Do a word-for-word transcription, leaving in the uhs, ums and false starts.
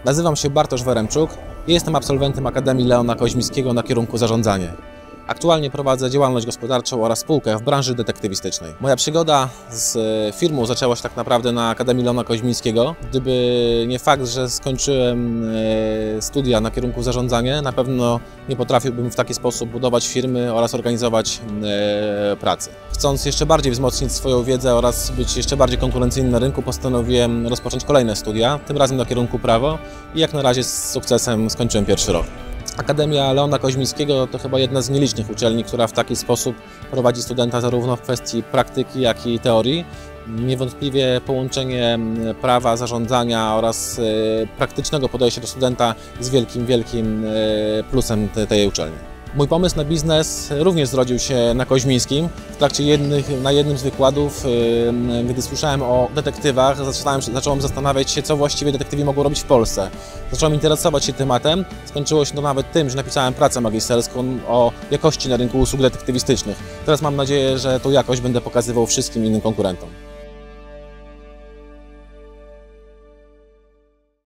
Nazywam się Bartosz Weremczuk i jestem absolwentem Akademii Leona Koźmińskiego na kierunku zarządzanie. Aktualnie prowadzę działalność gospodarczą oraz spółkę w branży detektywistycznej. Moja przygoda z firmą zaczęła się tak naprawdę na Akademii Leona Koźmińskiego. Gdyby nie fakt, że skończyłem studia na kierunku zarządzanie, na pewno nie potrafiłbym w taki sposób budować firmy oraz organizować pracę. Chcąc jeszcze bardziej wzmocnić swoją wiedzę oraz być jeszcze bardziej konkurencyjnym na rynku, postanowiłem rozpocząć kolejne studia, tym razem na kierunku prawo i jak na razie z sukcesem skończyłem pierwszy rok. Akademia Leona Koźmińskiego to chyba jedna z nielicznych uczelni, która w taki sposób prowadzi studenta zarówno w kwestii praktyki, jak i teorii. Niewątpliwie połączenie prawa, zarządzania oraz praktycznego podejścia do studenta jest wielkim, wielkim plusem tej uczelni. Mój pomysł na biznes również zrodził się na Koźmińskim. W trakcie jednych, na jednym z wykładów, gdy słyszałem o detektywach, zacząłem, zacząłem zastanawiać się, co właściwie detektywi mogą robić w Polsce. Zacząłem interesować się tematem. Skończyło się to nawet tym, że napisałem pracę magisterską o jakości na rynku usług detektywistycznych. Teraz mam nadzieję, że tą jakość będę pokazywał wszystkim innym konkurentom.